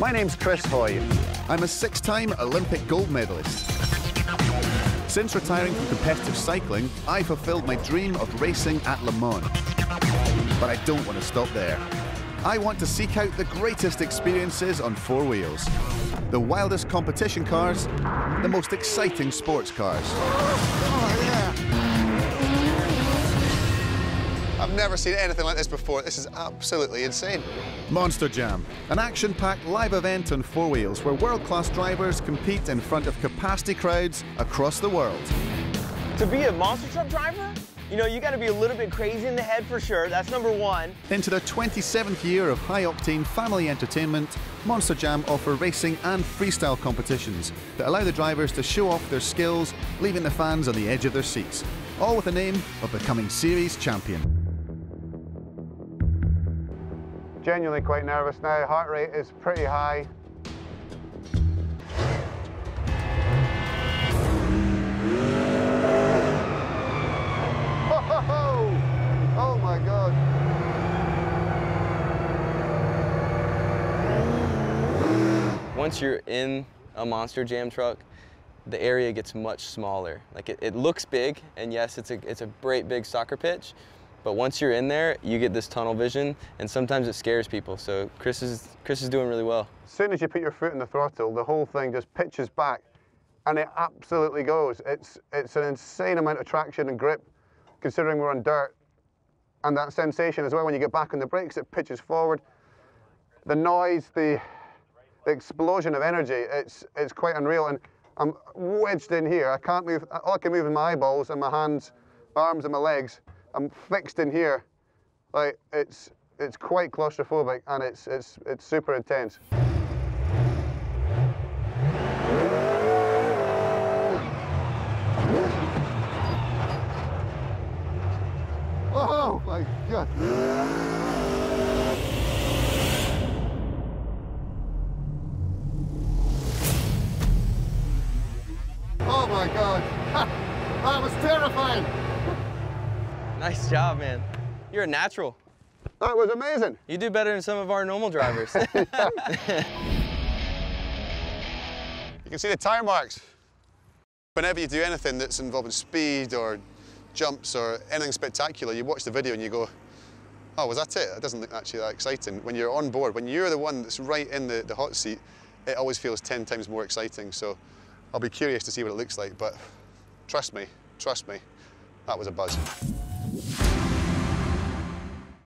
My name's Chris Hoy. I'm a 6-time Olympic gold medalist. Since retiring from competitive cycling, I fulfilled my dream of racing at Le Mans. But I don't want to stop there. I want to seek out the greatest experiences on 4 wheels. The wildest competition cars, the most exciting sports cars. Oh, yeah. I've never seen anything like this before. This is absolutely insane. Monster Jam, an action-packed live event on 4 wheels where world-class drivers compete in front of capacity crowds across the world. To be a monster truck driver, you know, you got to be a little bit crazy in the head for sure. That's number one. Into their 27th year of high-octane family entertainment, Monster Jam offer racing and freestyle competitions that allow the drivers to show off their skills, leaving the fans on the edge of their seats, all with the aim of becoming series champion. Genuinely quite nervous now. Heart rate is pretty high. Oh my God. Once you're in a Monster Jam truck, the area gets much smaller. Like it looks big, and yes, it's a great big soccer pitch, but once you're in there, you get this tunnel vision, and sometimes it scares people. So Chris is doing really well. As soon as you put your foot in the throttle, the whole thing just pitches back, and it absolutely goes. It's an insane amount of traction and grip, considering we're on dirt. And that sensation as well, when you get back on the brakes, it pitches forward. The noise, the explosion of energy, it's quite unreal. And I'm wedged in here. I can't move. All I can move is my eyeballs and my hands, my arms and my legs. I'm fixed in here. Like it's quite claustrophobic, and it's super intense. Oh my God. Oh my God. That was terrifying. Nice job, man. You're a natural. That was amazing. You do better than some of our normal drivers. You can see the tire marks. Whenever you do anything that's involving speed or jumps or anything spectacular, you watch the video and you go, oh, was that it? That doesn't look actually that exciting. When you're on board, when you're the one that's right in the hot seat, it always feels 10 times more exciting. So I'll be curious to see what it looks like, but trust me, that was a buzz.